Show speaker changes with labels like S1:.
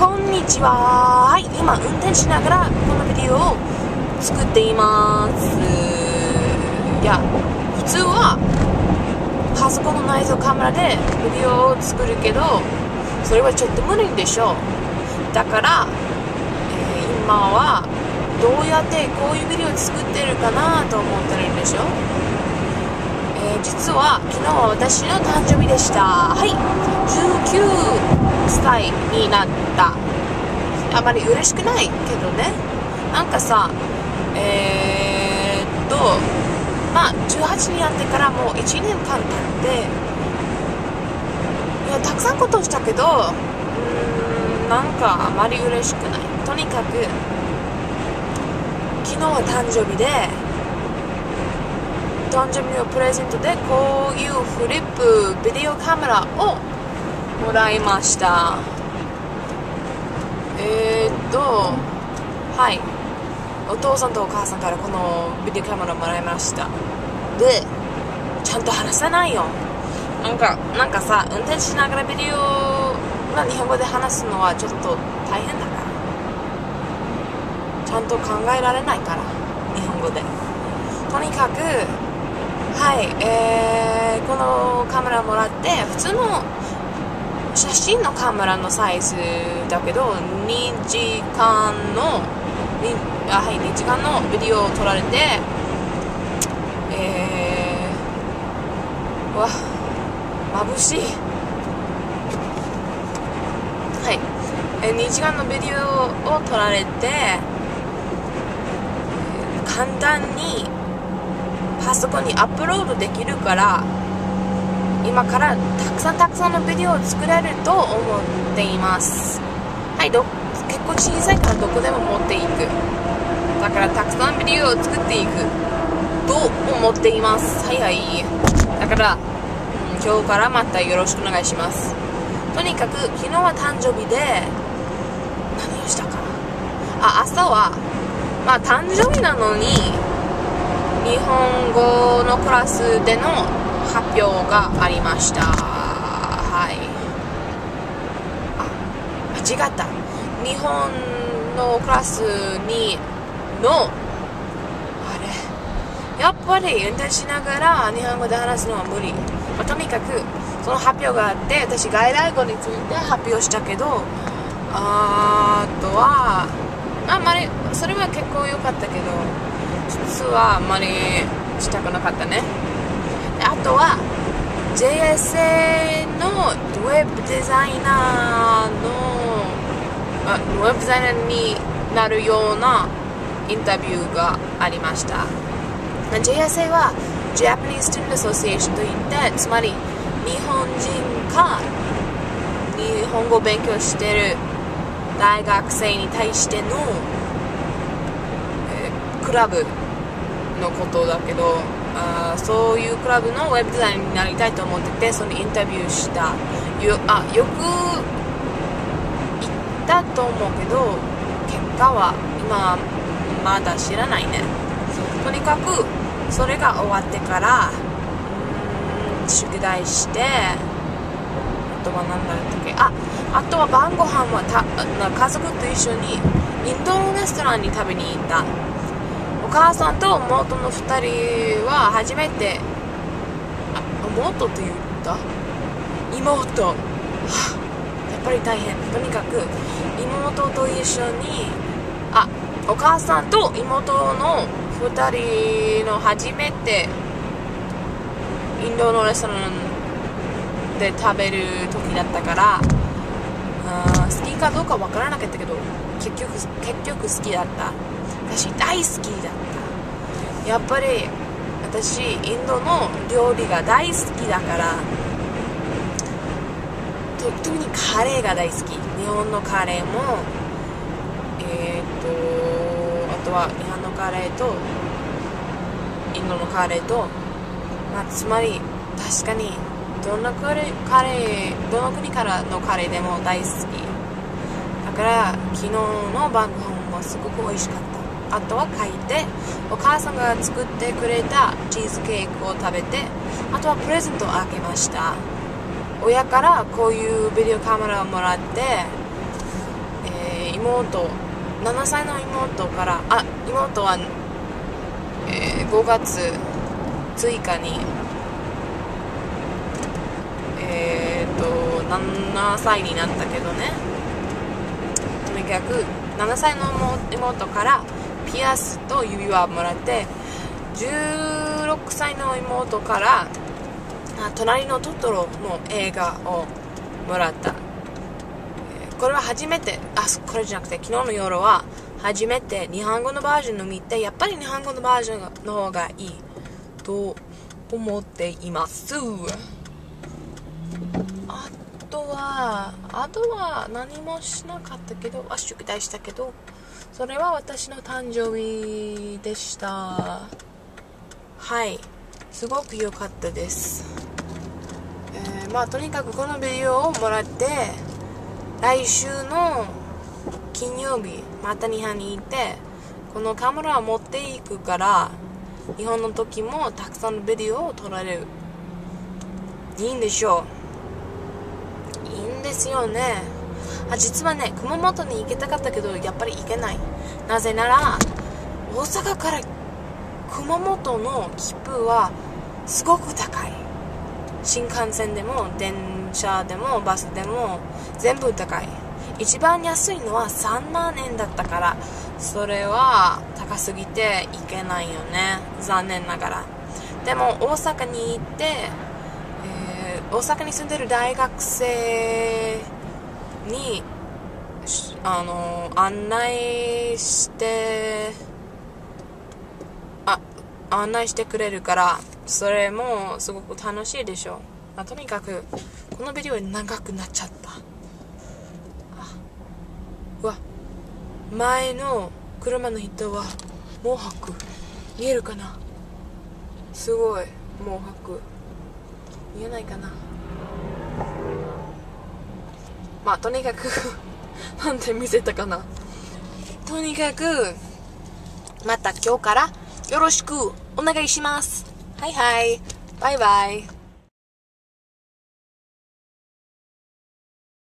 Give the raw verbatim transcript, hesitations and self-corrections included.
S1: こんにちは。はい、今運転しながらこのビデオを作っています。いや、普通はパソコンの内蔵カメラでビデオを作るけど、それはちょっと無理でしょう。だから、えー、今はどうやってこういうビデオを作ってるかなと思ってるんでしょ。えー、実は昨日は私の誕生日でした。はい、じゅうきゅうさいになった。あまり嬉しくないけどね。なんかさ、えー、っとまあじゅうはちになってからもういちねんかん経って、いやたくさんことしたけど、うーんなんかあまり嬉しくない。とにかく昨日は誕生日で、誕生日のプレゼントでこういうフリップビデオカメラをもらいました。えーっとはいお父さんとお母さんからこのビデオカメラもらいました。でちゃんと話さないよ。なんかなんかさ、運転しながらビデオが日本語で話すのはちょっと大変だから、ちゃんと考えられないから日本語で。とにかくはい、えー、このカメラもらって普通の写真のカメラのサイズだけどにじかんのにあ、はい、にじかんのビデオを撮られて、えー、わ眩しい。はい、えー、にじかんのビデオを撮られて、簡単にパソコンにアップロードできるから、今からたくさんたくさんのビデオを作れると思っています。はい、ど結構小さいからどこでも持っていく。だからたくさんビデオを作っていくと思っています。はいはい。だから、うん、今日からまたよろしくお願いします。とにかく昨日は誕生日で何をしたかな。あ、朝はまあ誕生日なのに日本語のクラスでの発表がありました。はい。あ、間違った。日本のクラスにのあれ、やっぱり運転しながら日本語で話すのは無理。まあ、とにかくその発表があって、私外来語について発表したけど、あとはあんまりそれは結構良かったけど、実はあんまりしたくなかったね。あとは ジェイエスエー のウェブデザイナーのあウェブデザイナーになるようなインタビューがありました。 ジェイエスエー は Japanese Student Association といって、つまり日本人か日本語を勉強している大学生に対しての、えー、クラブのことだけど、あそういうクラブのウェブデザイナーになりたいと思ってて、そのインタビューした。よあよく言ったと思うけど、結果は今まだ知らないね。とにかくそれが終わってからうーん宿題して、あとは何だったっけ、ああとは晩ご飯はた家族と一緒にインドのレストランに食べに行った。お母さんと妹のふたりは初めて、あ、妹と言った妹、はあ、やっぱり大変。とにかく妹と一緒に、あ、お母さんと妹のふたりの初めてインドのレストランで食べる時だったから、あ好きかどうかわからなかったけど、結局結局好きだった。私大好きだった。やっぱり私インドの料理が大好きだから、と特にカレーが大好き。日本のカレーもえー、っとあとは日本のカレーとインドのカレーと、まあ、つまり確かにどんなカレー、カレーどの国からのカレーでも大好きだから、昨日の晩ご飯もすごく美味しかった。あとは書いて、お母さんが作ってくれたチーズケーキを食べて、あとはプレゼントをあげました。親からこういうビデオカメラをもらって、 妹ななさいの妹からあ妹は、えー、ごがつついかにえー、っとななさいになったけどね、とにかくななさいの妹からピアスと指輪をもらって、じゅうろくさいの妹から隣のトトロの映画をもらった。これは初めて、あ、これじゃなくて昨日の夜は初めて日本語のバージョンを見て、やっぱり日本語のバージョンの方がいいと思っています。あとはあとは何もしなかったけど、あ、宿題したけど、それは私の誕生日でした。はい、すごく良かったです。えー、まあとにかくこのビデオをもらって、来週の金曜日また日本に行って、このカメラを持っていくから、日本の時もたくさんのビデオを撮られる。いいんでしょう。いいんですよね。あ、実はね、熊本に行きたかったけどやっぱり行けない。なぜなら大阪から熊本の切符はすごく高い。新幹線でも電車でもバスでも全部高い。一番安いのはさんまんえんだったから、それは高すぎて行けないよね、残念ながら。でも大阪に行って、えー、大阪に住んでる大学生にあの案内してあ案内してくれるから、それもすごく楽しいでしょう。まあ、とにかくこのビデオ長くなっちゃった。あ、うわ、前の車の人は毛白見えるかな。すごい毛白見えないかな。まあとにかくなんで見せたかな。とにかくまた今日からよろしくお願いします。はいはい、バイバイ。